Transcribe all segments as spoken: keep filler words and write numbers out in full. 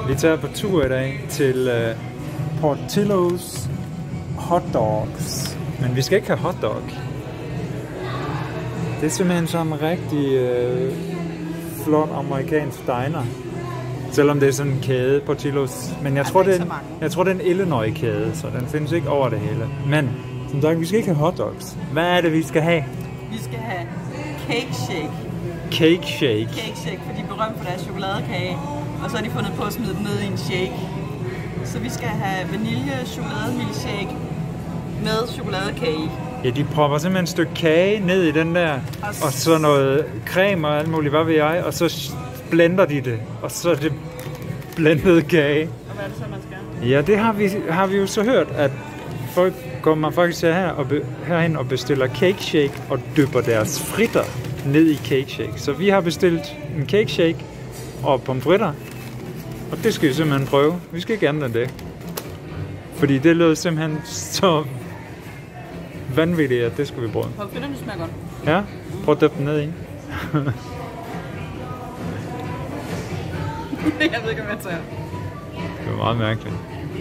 Vi tager på tur i dag til uh, Portillo's Hot Dogs. Men vi skal ikke have hotdog. Det er simpelthen sådan en rigtig uh, flot amerikansk diner. Selvom det er sådan en kæde, Portillo's. Men jeg tror, det er en, jeg tror, det er en Illinois-kæde, så den findes ikke over det hele. Men som sagt, vi skal ikke have hotdogs. Hvad er det, vi skal have? Vi skal have cake shake. Cake shake? Cake shake, for de er berømt for deres chokoladekage. Og så har de fundet på at smide den ned i en shake. Så vi skal have vanilje chokolade milkshake med chokoladekage. Ja, de propper simpelthen et stykke kage ned i den der, og, og så noget creme og alt muligt, hvad ved jeg, og så blender de det, og så er det blendet kage. Og hvad er det så, man skal? Ja, det har vi, har vi jo så hørt, at folk kommer faktisk her og be, herhen og bestiller cake shake og dypper deres fritter ned i cake shake. Så vi har bestilt en cake shake og pomfritter, og det skal vi simpelthen prøve. Vi skal ikke andet end det. Fordi det lød simpelthen så vanvittigt, at det skal vi prøve. Pomfritterne smager godt. Ja, prøv at dyppe den ned i. Jeg ved ikke, hvad jeg tager. Det var meget mærkeligt.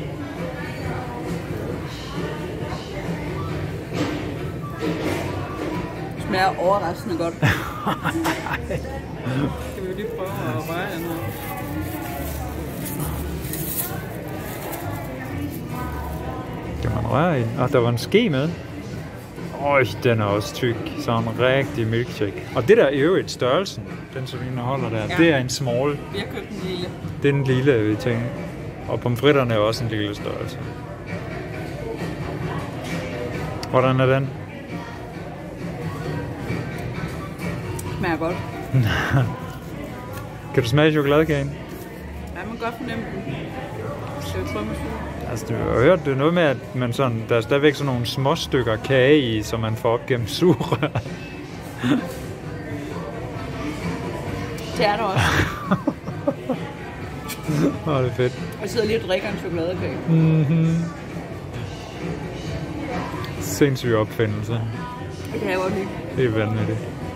Det smager overraskende godt. Skal vi jo lige prøve at røre den her? Kan man røre i? Og der var en ske med. Øj, den er også tyk. Sådan en rigtig milkshake. Og det der i øvrigt størrelsen, den som vi holder der, ja. Det er en small. Vi har købt en lille. Det er en lille, vi tænker. Og pomfritterne er også en lille størrelse. Hvordan er den? Smager godt. Kan du smage chokoladekagen? Ja, man kan godt fornemme den. Skal vi prøve med suge? Altså, du har hørt det noget med, at man sådan, der er stadigvæk sådan nogle små stykker kage i, som man får op gennem sugerør. Det er der også. Åh, det er fedt. Og jeg sidder lige og drikker en chokoladekage. Mhm. Sindssyg opfindelse. Det kan jeg godt lide. Det er vanvittigt.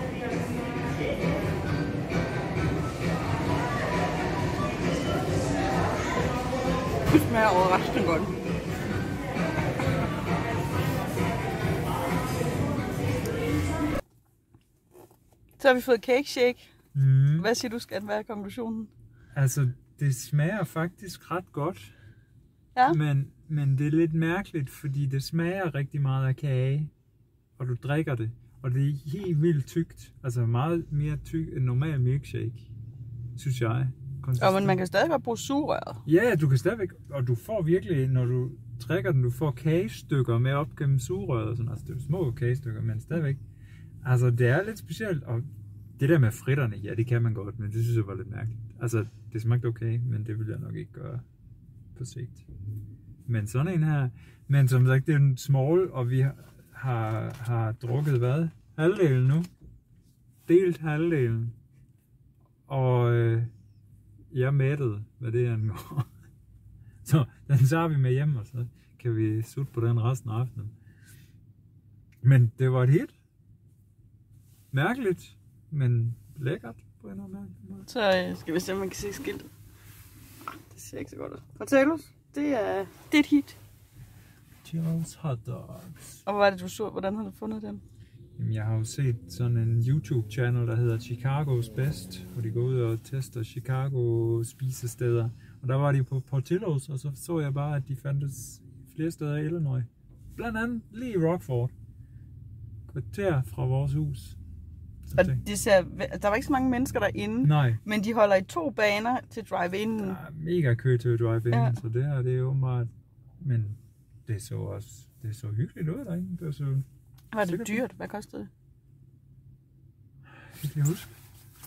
Det smager overraskende godt. Så har vi fået cake shake. Mm. Hvad siger du, skal være konklusionen? Altså, det smager faktisk ret godt. Ja. Men, men det er lidt mærkeligt, fordi det smager rigtig meget af kage. Og du drikker det. Og det er helt vildt tykt. Altså meget mere tykt end normal milkshake, synes jeg. Ja, men man kan stadig godt bruge sugerøret. Ja, du kan stadigvæk, og du får virkelig, når du drikker den, du får kagestykker med op gennem sugerøret og sådan. Altså, det er små kagestykker, men stadigvæk. Altså, det er lidt specielt, og det der med fritterne, ja, det kan man godt, men det synes jeg var lidt mærkeligt. Altså, det smagte okay, men det vil jeg nok ikke gøre på sigt. Men sådan en her, men som sagt, det er en small, og vi har, har drukket hvad? Halvdelen nu. Delt halvdelen. Og øh, jeg er mættet, hvad det angår. Så den tager vi med hjem, og så kan vi sutte på den resten af aftenen. Men det var et hit. Mærkeligt, men lækkert på en eller anden måde. Så øh, skal vi se, om man kan se skiltet. Det ser ikke så godt ud. Portillo's, det er, det er et hit. Portillo's Hot Dogs. Og hvad var det, du så? Hvordan har du fundet dem? Jamen, jeg har jo set sådan en YouTube-channel, der hedder Chicago's Best, hvor de går ud og tester Chicago spisesteder. Og der var de på Portillo's, og så så jeg bare, at de fandtes flere steder i Illinois. Blandt andet lige i Rockford. Kvarter fra vores hus. Og de ser, der var ikke så mange mennesker derinde, Nej. Men de holder i to baner til drive-in. Der er mega kø til drive-in, ja. Så det her, det er jo meget... Men det så også, det så hyggeligt ud derinde. Det så... Var det dyrt? Hvad kostede det? Det kan jeg huske.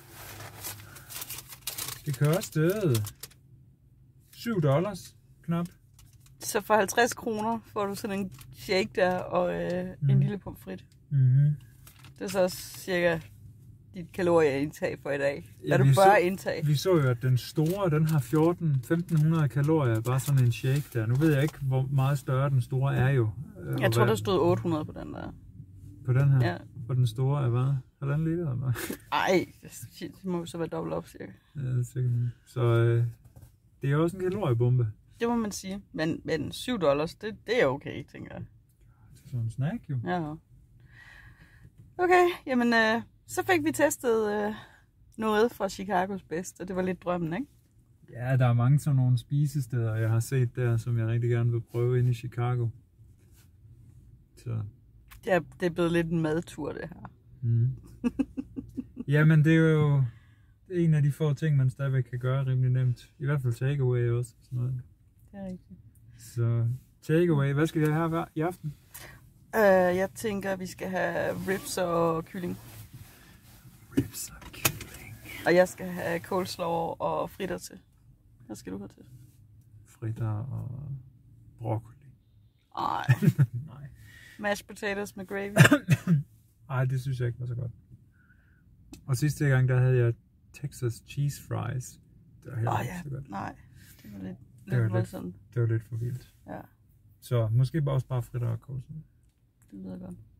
Det kostede syv dollars, knap. Så for halvtreds kroner får du sådan en shake der og øh, mm. en lille pomfrit. Mm-hmm. Det er så cirka dit kalorieindtag for i dag. Ja, er du bare indtag? Vi så jo, at den store, den har fjorten til femten hundrede kalorier, bare sådan en shake der. Nu ved jeg ikke, hvor meget større den store er jo. Jeg tror, der stod otte hundrede på den der. På den her? Ja. Og den store er hvad? Halvanden liter eller hvad? Ej, det må så være dobbelt op cirka. Ja, det er sikkert. Så øh, det er også en kaloriebombe. Det må man sige. Men, men syv dollars, det, det er okay, tænker jeg. Det er sådan en snack, jo. Ja. Okay, jamen øh, så fik vi testet øh, noget fra Chicagos bedste. Det var lidt drømmen, ikke? Ja, der er mange sådan nogle spisesteder, jeg har set der, som jeg rigtig gerne vil prøve inde i Chicago. Så. Det er, det er blevet lidt en madtur, det her. Mm. Jamen, det er jo en af de få ting, man stadigvæk kan gøre rimelig nemt. I hvert fald takeaway også. Sådan noget. Det er rigtigt. Så takeaway, hvad skal vi have her i aften? Uh, jeg tænker, at vi skal have ribs og kylling. Ribs og kylling. Og jeg skal have coleslaw og fritter til. Hvad skal du have til? Fritter og broccoli. Ej. Nej. Mashed potatoes med gravy. Ej, det synes jeg ikke var så godt. Og sidste gang, der havde jeg Texas cheese fries. Det var heller Åh ikke ja, så godt. nej. Det var lidt, Det var lidt lidt, voldsomt. det var lidt for vildt. Ja, Så måske bare også bare fritter og coleslaw. det lyder godt.